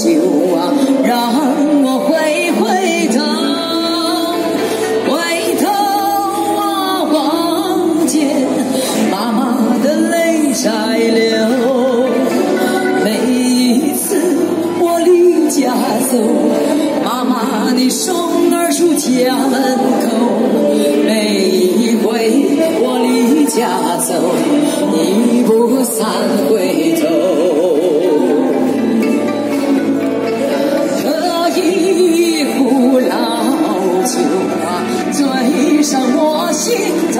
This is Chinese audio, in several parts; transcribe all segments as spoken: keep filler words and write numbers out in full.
酒啊，让我回回头，回头啊，望见妈妈的泪在流。每一次我离家走，妈妈你送儿出家门口。每一回我离家走，你不散回头。醉上我心头，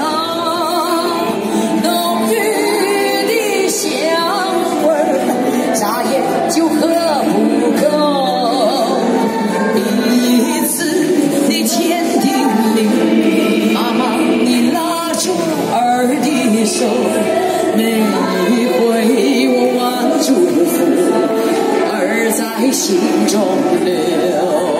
浓郁的香味儿，眨眼就喝不够。第一次的千叮咛，妈妈你拉住儿的手，每一回我万祝福，儿在心中留。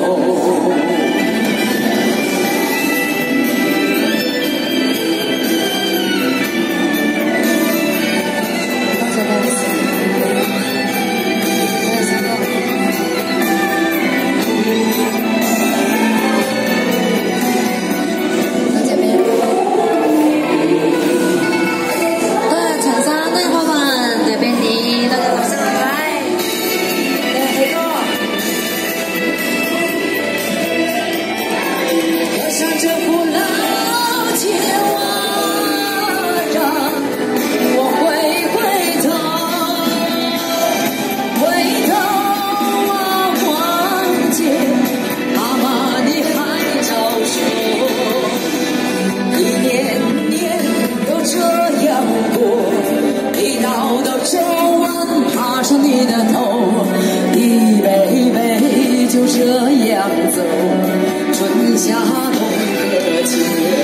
你的头，一杯杯就这样走，春夏冬和秋。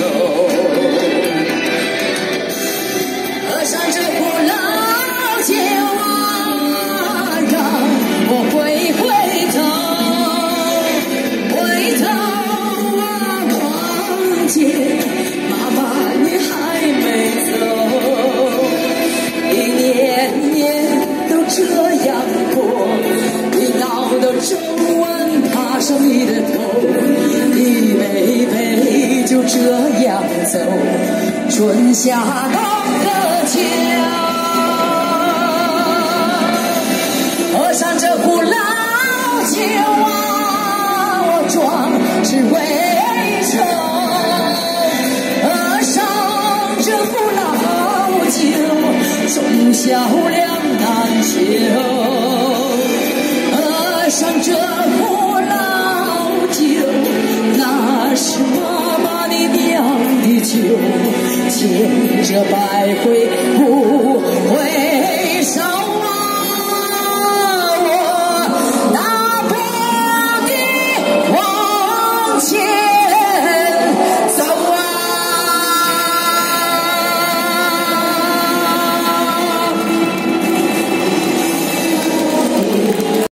喝上这壶老酒啊，让我回回头，回头啊，望见妈妈你还没走，一年年这样过，一道的皱纹爬上你的头，一杯杯就这样走，春夏冬和秋。喝上这壶老酒啊，我壮志未酬。喝上这壶老酒，忠孝两难求。喝上这壶老酒，那是妈妈你酿的酒，千折百回